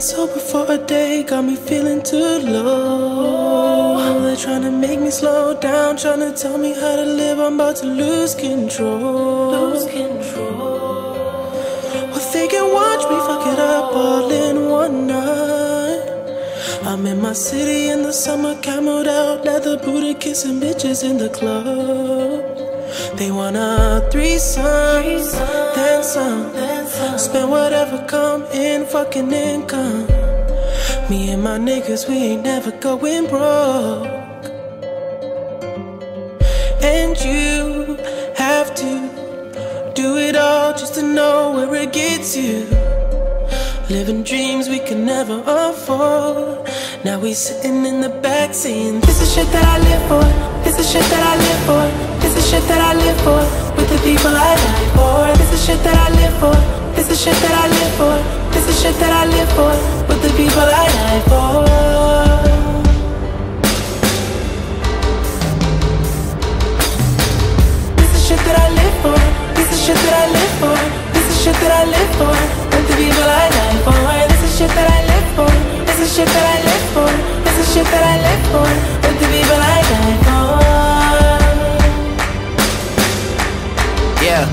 sober for a day got me feeling too low. They're trying to make me slow down, trying to tell me how to live. I'm about to lose control. Well, they can watch me fuck it up all in one night. I'm in my city in the summer, camoed out, leather booted, kissing bitches in the club. They want a threesome, then some. Spend whatever come in, fucking income. Me and my niggas, we ain't never going broke. And you have to do it all just to know where it gets you. Living dreams we can never afford. Now we sitting in the back saying, this is shit that I live for. This is shit that I live for. This is shit that I live for. With the people I die for. This is shit that I live for. This is shit that I live for. This is shit that I live for. With the people I die for. This is shit that I live for. This is shit that I live for. This is shit that I live for. With the people I die for. This is shit that I live for. This is shit that I live for. This is shit that I live for. With the people I die for. Yeah.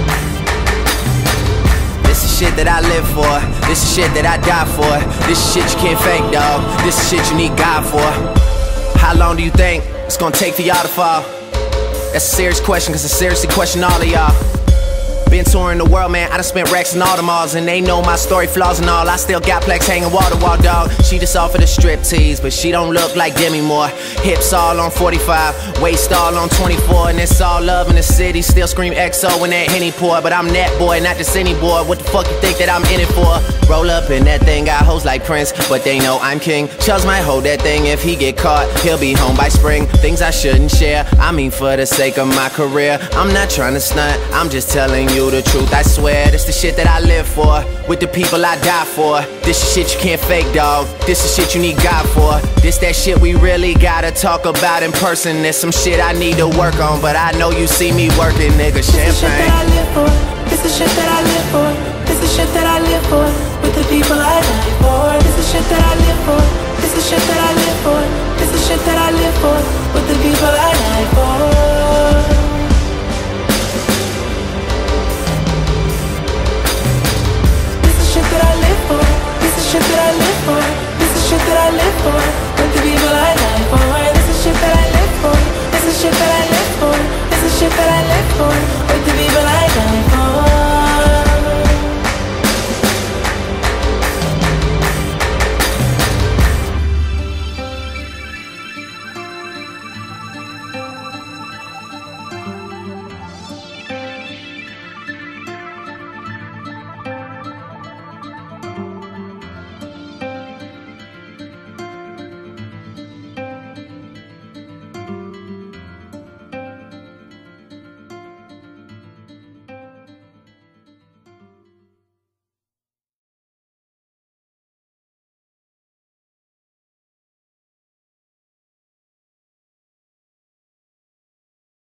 This is shit that I live for. This is shit that I die for. This is shit you can't fake, dog. This is shit you need God for. How long do you think it's gonna take for y'all to fall? That's a serious question, cause I seriously question all of y'all. Been touring the world, man, I done spent racks in all the malls. And they know my story, flaws and all. I still got plex hanging wall to wall, dog. She just offered a strip tease, but she don't look like Demi Moore. Hips all on 45, waist all on 24. And it's all love in the city, still scream XO when that Henny pour. But I'm that boy, not just any boy. What the fuck you think that I'm in it for? Roll up in that thing, got hoes like Prince, but they know I'm king. Chubbs might hold that thing, if he get caught, he'll be home by spring. Things I shouldn't share, I mean for the sake of my career. I'm not trying to stunt, I'm just telling you the truth. I swear, this the shit that I live for. With the people I die for. This is shit you can't fake, dog. This is shit you need God for. This that shit we really gotta talk about in person. There's some shit I need to work on, but I know you see me working, nigga. Champagne. This is shit that I live for. This is shit that I live for. With the people I die for. This is shit that I live for. This is shit that I live for. This is shit that I live for. With the people I